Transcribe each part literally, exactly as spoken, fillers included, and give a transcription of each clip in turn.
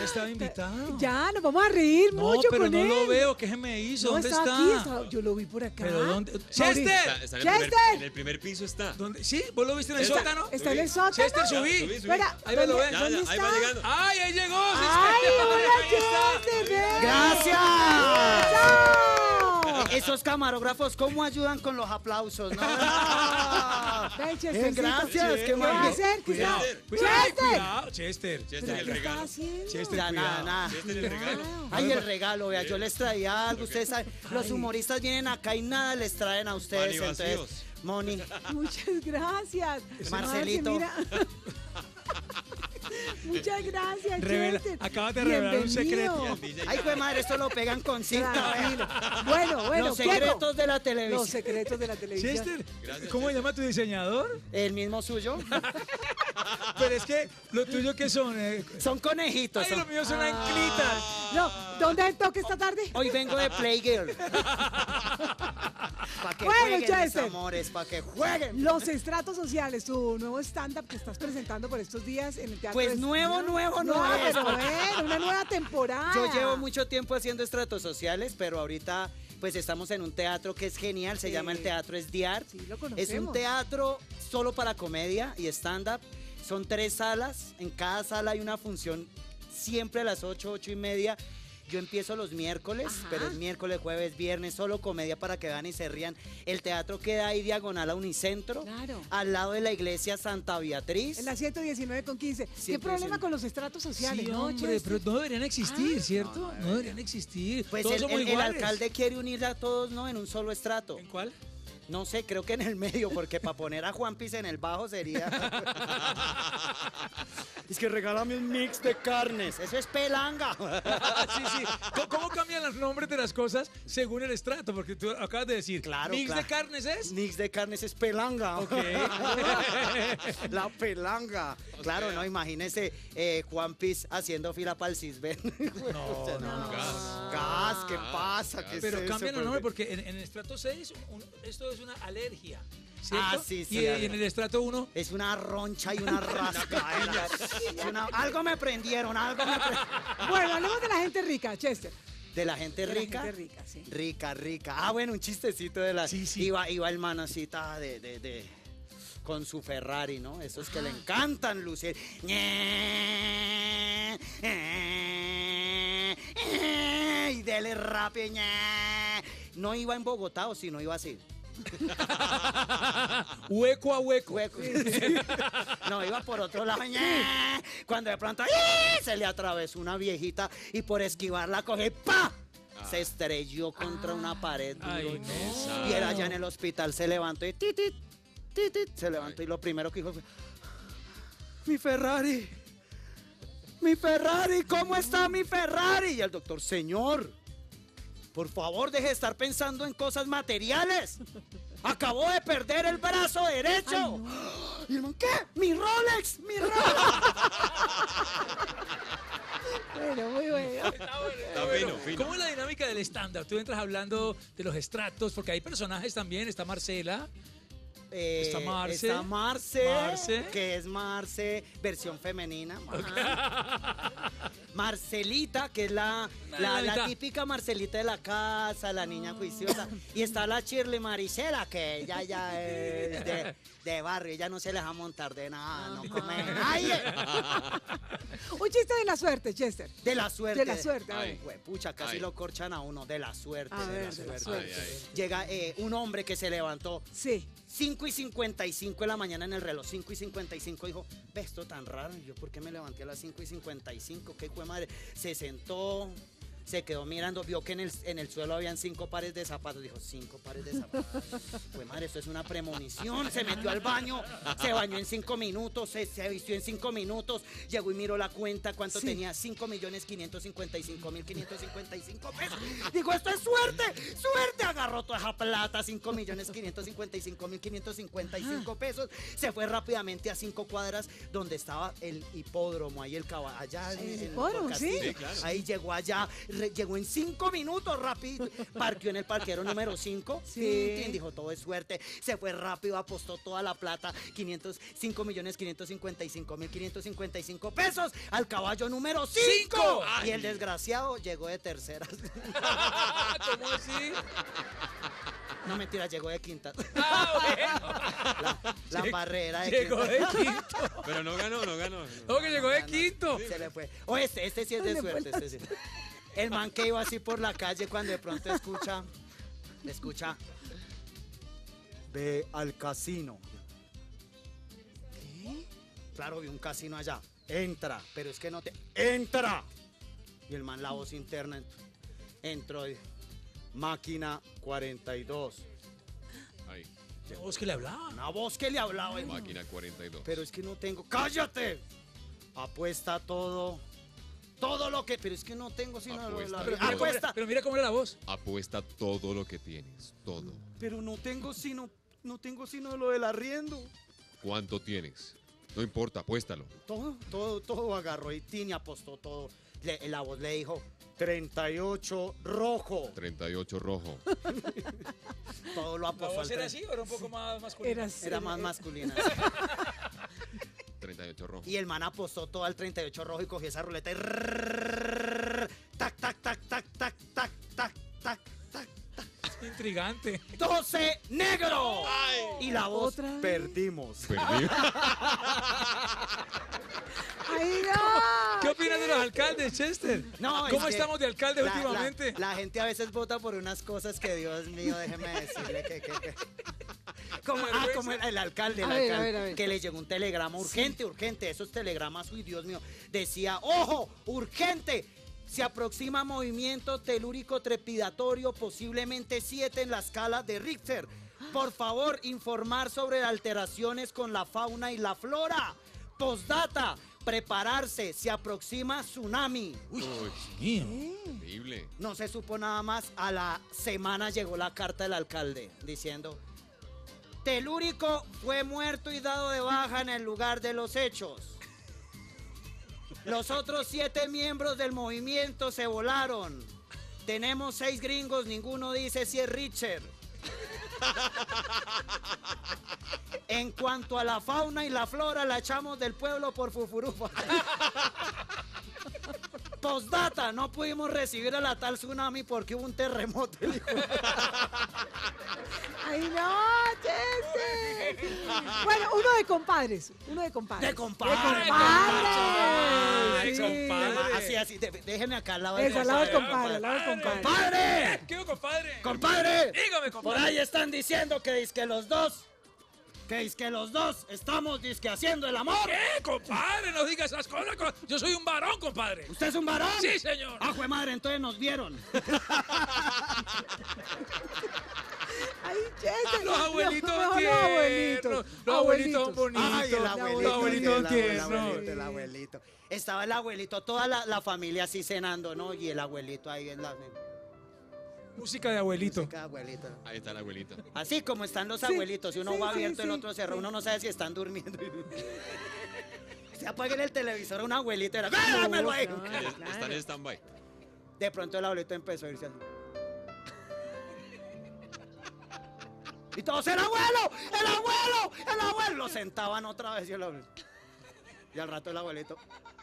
ya estaba invitado. Ya, nos vamos a reír no, mucho pero con no él. lo veo. ¿Qué se me hizo? No, ¿Dónde está está? aquí, está- yo lo vi por acá. ¿Pero dónde? Mauricio. ¡Chester! Está, está en, el primer, ¡Chester! en el primer piso está. ¿Dónde? ¿Sí? ¿Vos lo viste en el Está- sótano? ¿Está en el sótano? Chester, Ya, subí. subí, subí. Espera, Ahí me lo ¿dónde- ven. Ya, ¿dónde ya, ahí está? va llegando. ¡Ay, ahí llegó! ¡Sí, ¡Ay, Chester! hola, Ahí está. Chester! ven. ¡Gracias! ¡Chao! Esos camarógrafos, ¿cómo ayudan con los aplausos? No, no. Ven, Eh, Chestercito. gracias, ¿Qué qué va a mal. hacer? Cuidado. Cuidado. Ay, ¡Chester! cuidado, Chester. Chester, ¿Pero el qué está regalo. haciendo? Chester, Ya, nada, cuidado. nada. Chester, el regalo. Ay, el regalo, vea, yo les traía algo. Ustedes saben, los humoristas vienen acá y nada les traen a ustedes. Mani Entonces, vacíos. Moni, Muchas gracias. Marcelito. Marce, mira. Muchas gracias, Revela- Chester. acabas de revelar un Bienvenido. secreto. ay, fue madre, esto lo pegan con cinta. Tranquilo. vea. Bueno, bueno, Los quieto. secretos de la Los televisión. secretos de la televisión. Chester, Gracias, ¿cómo se Chester. llama tu diseñador? El mismo suyo. Pero es que lo tuyo que son. Eh? Son conejitos. Ay, son- los míos son anclitas. No, ¿dónde es el toque esta tarde? Hoy vengo de Playgirl. Para que Bueno, jueguen, mis Chester. amores, para que jueguen. Los estratos sociales, tu nuevo stand-up que estás presentando por estos días en el teatro. Pues de- nuevo, nuevo, no, no es. pero bueno, una nueva temporada. Yo llevo mucho tiempo haciendo estratos sociales, pero ahorita pues estamos en un teatro que es genial, se Sí. llama el Teatro Esdiar. Sí, lo Es conocemos. un teatro solo para comedia y stand-up. Son tres salas, en cada sala hay una función siempre a las ocho, ocho y media. Yo empiezo los miércoles, Ajá. pero es miércoles, jueves, viernes, solo comedia para que vean y se rían. El teatro queda ahí diagonal a Unicentro, Claro. al lado de la iglesia Santa Beatriz. En la ciento diecinueve con quince. ¿Qué ciento problema diecinueve. con los estratos sociales, Sí, no, hombre, Chester? pero no deberían existir, Ah. ¿cierto? No, no No, deberían existir. Pues Todos el, somos el- el iguales. alcalde quiere unir a todos, ¿no? En un solo estrato. ¿En cuál? No sé, creo que en el medio, porque para poner a Juan Piz en el bajo sería. Es que regálame un mix de carnes. Eso es pelanga. sí, sí. ¿Cómo, cómo cambian los nombres de las cosas según el estrato? Porque tú acabas de decir, Claro, ¿mix claro. de carnes es? Mix de carnes es pelanga. Ok. La pelanga. Claro, no, imagínese eh, Juan Piz haciendo fila para el Cisben. No, no, Gas. Gas, ¿qué pasa? ¿Qué es Pero eso, cambian el pues? nombre porque en, en el estrato seis un- esto es una alergia, ¿cierto? Ah, sí, sí, Y, claro. y en el estrato uno, Es una roncha y una rascadera. Es una- Algo me prendieron, algo me prendieron. Bueno, hablemos de la gente rica, Chester. De la gente De la rica. gente rica, sí. Rica, rica. Ah, bueno, un chistecito de la. Sí, sí. Iba, iba el man así, ta, de, de, de. Con su Ferrari, ¿no? Esos que le encantan lucir. Y dele rápido. No iba en Bogotá, o si no iba así. hueco a hueco. Hueco. No, iba por otro lado. Cuando de pronto ¡ih! Se le atravesó una viejita y por esquivarla coge ¡pa! Se estrelló contra una pared. Ay, duro. no. Y él allá en el hospital se levantó y tit, tit, tit, tit, se levantó y lo primero que dijo fue: mi Ferrari, mi Ferrari, ¿cómo está mi Ferrari? Y el doctor: señor, por favor deje de estar pensando en cosas materiales. Acabó de perder el brazo derecho. Y el man: ¿qué? Mi Rolex, mi Rolex. Bueno, muy bueno. Está fino, fino. ¿Cómo es la dinámica del stand-up? Tú entras hablando de los estratos, porque hay personajes también, está Marcela. Eh, Está Marce. Está Marce, Marce. que es Marce, versión femenina. Marcelita, que es la, La la, la mitad. típica Marcelita de la casa, la niña juiciosa. Y está la Shirley Maricela, que ella ya es de, de barrio, ella no se le deja montar de nada, no come de nadie. Un chiste de la suerte, Chester. De la suerte. De la suerte, a Ay. ver. Pucha, casi Ay. lo corchan a uno, de la suerte. A de ver, la de la suerte. suerte. Ay, ay. Llega eh, un hombre que se levantó Sí. cinco y cincuenta y cinco de la mañana en el reloj, cinco y cincuenta y cinco, dijo: ve, esto tan raro. Y yo: ¿por qué me levanté a las cinco y cincuenta y cinco? ¿Qué hijo de madre? Se sentó, se quedó mirando, vio que en el, en el suelo habían cinco pares de zapatos. Dijo: cinco pares de zapatos. Pues madre, esto es una premonición. Se metió al baño, se bañó en cinco minutos, se, se vistió en cinco minutos, llegó y miró la cuenta, cuánto Sí. tenía: cinco millones quinientos cincuenta y cinco mil quinientos cincuenta y cinco pesos. Dijo: esto es suerte, suerte. Agarró toda esa plata, cinco millones quinientos cincuenta y cinco mil quinientos cincuenta y cinco pesos. Se fue rápidamente a cinco cuadras donde estaba el hipódromo, ahí el caballo, allá en ¿El en- hipódromo, por sí? Castillo. Sí, claro. Ahí llegó allá, re- llegó en cinco minutos rápido, parqueó en el parqueadero número cinco, Sí. sí, dijo todo es suerte, se fue rápido, apostó toda la plata, quinientos cinco millones quinientos cincuenta y cinco mil quinientos cincuenta y cinco pesos al caballo número cinco. ¡Cinco! Y el desgraciado llegó de terceras. ¿Cómo así? No, mentira, llegó de quintas. Ah, bueno. La, la Lleg- barrera de Llegó de quintas. quinto. Pero no ganó, no ganó. ¿Cómo que llegó de quinto? Se le fue. O este, este sí es de Se le fue suerte. Este sí. El man que iba así por la calle cuando de pronto escucha, escucha, ve al casino. ¿Qué? Claro, vi un casino allá. Entra, pero es que no te... ¡Entra! Y el man, la voz interna, ent- entró y... Máquina cuarenta y dos. Ahí, ¿Qué voz que le hablaba? Una voz que le hablaba. y- máquina cuarenta y dos. Pero es que no tengo... ¡Cállate! Apuesta todo... Todo lo que... Pero es que no tengo sino... lo de la- Apuesta. Pero mira, cómo era, Apuesta. pero mira cómo era la voz. Apuesta todo lo que tienes, todo. Pero no tengo sino... No tengo sino lo del arriendo. ¿Cuánto tienes? No importa, apuéstalo. Todo, todo, todo agarró y Tini apostó todo. Le- la voz le dijo, treinta y ocho rojo. treinta y ocho rojo. Todo lo ¿La apostó voz al era tren- así o era un poco más masculina? Era, Era más eh, masculina. treinta y ocho rojo. Y el man apostó todo al treinta y ocho rojo y cogió esa ruleta y... rrrr, tac, tac, tac, tac, tac, tac, tac, tac, tac. Intrigante. doce negro. Y la voz, Otra vez. perdimos. Perdí. ¡Ay, no! ¿Qué opinas de los alcaldes, Chester? No, es ¿Cómo que estamos de alcalde La- la- últimamente? La, gente a veces vota por unas cosas que, Dios mío, déjeme decirle que... que, que- Como, ah, vergüenza. como el, el alcalde, el A ver, a alcalde, ver, a ver. que le llegó un telegrama urgente, urgente, esos telegramas, uy, Dios mío, decía, ojo, urgente, se aproxima movimiento telúrico trepidatorio, posiblemente siete en la escala de Richter. Por favor, informar sobre alteraciones con la fauna y la flora. Postdata, prepararse, se aproxima tsunami. Uy, Mío. increíble. No se supo nada más, a la semana llegó la carta del alcalde diciendo, Telúrico fue muerto y dado de baja en el lugar de los hechos. Los otros siete miembros del movimiento se volaron. Tenemos seis gringos, ninguno dice si es Richard. En cuanto a la fauna y la flora, la echamos del pueblo por fufurufa. Postdata, no pudimos recibir a la tal tsunami porque hubo un terremoto. el hijo de- ¡Ay, no, Chester! Bueno, uno de compadres. Uno de compadres. De compadres. De Ay, compadres. compadre. Así, así, de- déjeme acá al lado Eso, al lado del compadre. compadre, al lado del compadre. ¡Compadre! ¿Qué hubo, compadre? ¡Compadre! Dígame, Por compadre. ahí están diciendo que dizque los dos, que dizque los dos estamos dizque haciendo el amor. ¿Qué, compadre? No digas esas cosas. co- Yo soy un varón, compadre. ¿Usted es un varón? Sí, señor. ¡Ah, jue madre! Entonces nos vieron. ¡Ay, Chester! Los abuelitos No, mejor tiernos. los abuelitos. Los abuelitos son bonitos. Ay, el abuelito, Los abuelitos el tiernos. abuelito, el abuelito. Estaba el abuelito, toda la, la familia así cenando, ¿no? Y el abuelito ahí en la... Música de abuelito. Música, abuelito. Ahí está la abuelita. Así como están los Sí, abuelitos, si uno sí, va sí, abierto, el sí, otro cerrado, sí. uno no sabe si están durmiendo. Se apaguen el televisor a un abuelito, era, ¡dámelo ahí! claro, Ellos claro. Están en stand-by. De pronto el abuelito empezó a irse así. Y todos, ¡el abuelo! ¡El abuelo! ¡El abuelo! Lo sentaban otra vez y el abuelo. Y al rato el abuelito.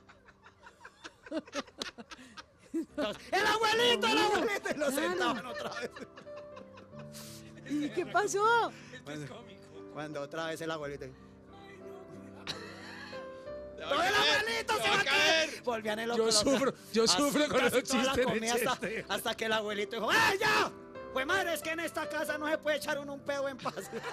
Todos, ¡el abuelito! ¡El abuelito! Y lo Claro. sentaban otra vez. ¿Y qué pasó? Cuando, cuando otra vez el abuelito. ¡Se ¡Todo el abuelito se va a caer! Volvían el Yo otro. sufro, yo Así sufro con casi los toda la chistes de comida hasta, Chester. hasta que el abuelito dijo, ¡ay, ya! Pues madre, es que en esta casa no se puede echar uno un pedo en paz.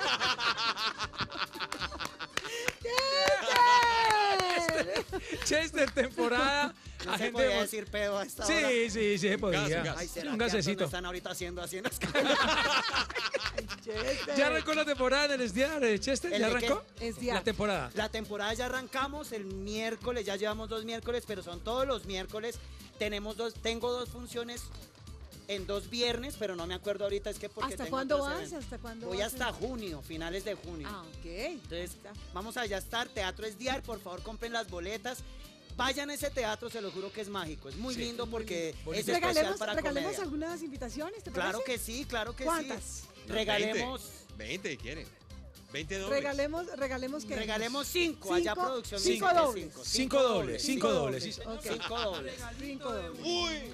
Chester, temporada. No se agente podía de- decir pedo a esta hora. Sí, sí, sí se podía. gas, un gas. Ay, Sí, ¿será un que a dónde gasecito. están ahorita haciendo así en las calles? Chester. ¿Ya arrancó la temporada en el Esdiar, eh, Chester? ¿El ¿Ya de qué? arrancó? Esdiar. La temporada. La temporada ya arrancamos el miércoles, ya llevamos dos miércoles, pero son todos los miércoles. Tenemos dos, tengo dos funciones en dos viernes, pero no me acuerdo ahorita, es que porque ¿Hasta tengo cuándo otros vas? eventos. ¿Hasta cuándo Voy vas? hasta junio, finales de junio. Ah, ok. Entonces, Está. vamos allá a estar, Teatro Esdiar, por favor compren las boletas. Vayan a ese teatro, se lo juro que es mágico. Es muy Sí. lindo porque Bonito. es especial Regalemos, para regalemos comedia. algunas invitaciones, ¿te Claro parece? que sí, claro que ¿Cuántas? sí. No, Regalemos, veinte, veinte quieren. veinte dólares. Regalemos, regalemos que regalemos cinco. Allá Cinco, producción cinco dice que dobles. cinco. Cinco dobles, cinco dobles. sí. Ok. Cinco dobles. Cinco dobles. ¡Uy!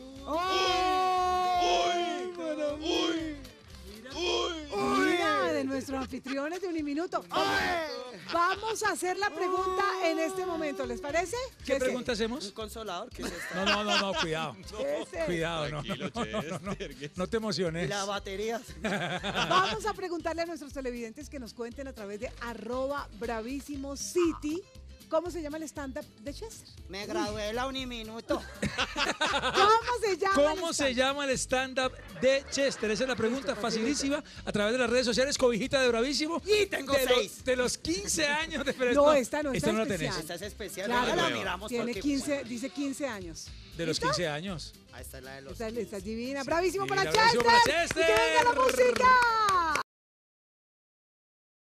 ¡Ay! ¡Uy! Mira, de nuestros anfitriones de Uniminuto. Vamos a hacer la pregunta en este momento, ¿les parece? ¿Qué Ese, pregunta Un hacemos? consolador, ¿qué es esto? No, no, no, no, cuidado. ese. Cuidado, no, no, Tranquilo, no, no, no, Chester, ¿qué es? no te Y emociones. las baterías. Vamos a preguntarle a nuestros televidentes que nos cuenten a través de arroba bravísimo city cómo se llama el stand-up de Chester. Me gradué de la Uniminuto. ¿Cómo se llama? el ¿Cómo se stand-up? llama el stand-up de Chester? Esa es la pregunta facilísima a través de las redes sociales. Cobijita de Bravísimo. Y tengo de, los- seis. de los quince años de pero No, esta no, esta esta no es la tenés. especial. Esta es especial. Claro. ahora la Nueva. miramos Tiene porque, quince, bueno, dice quince años. De los quince años. ahí está la de los Esta, esta es divina. Bravísimo divina, para bravísimo Chester. para ¡Y que venga la Chester! música!